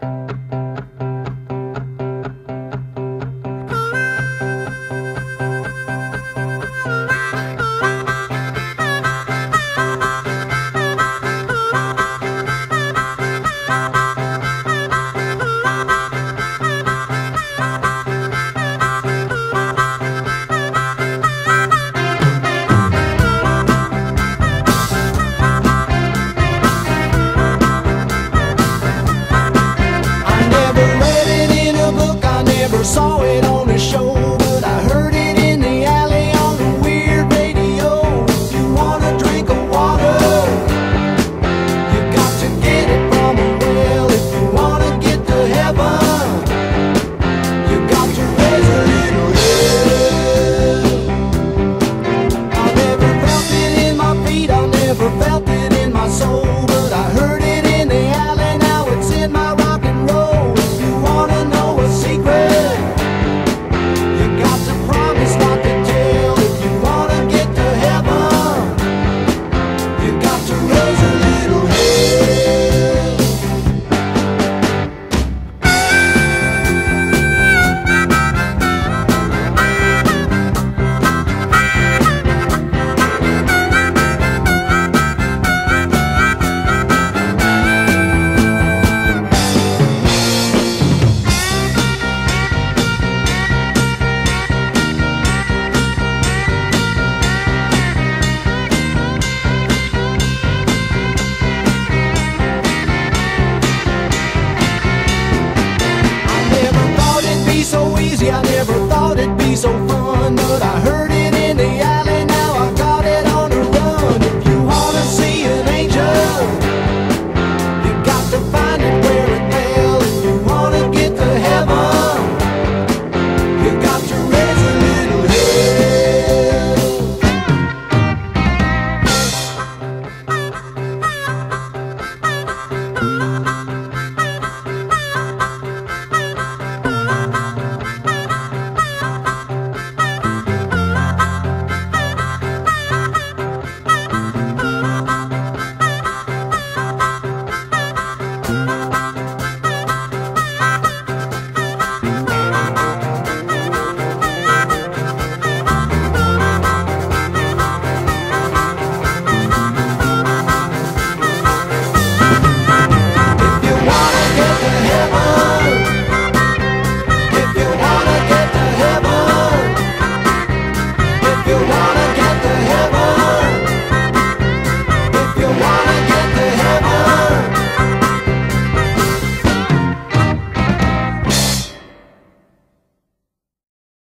Saw it on a show, but I heard it in the alley on the weird radio. If you want a drink of water, you got to get it from a well. If you want to get to heaven, you got to raise a little hell. I never felt it in my feet, I never felt it in my soul, but I heard it in the alley, now it's in my rock and roll. If you want to know a secret, I never thought it'd be so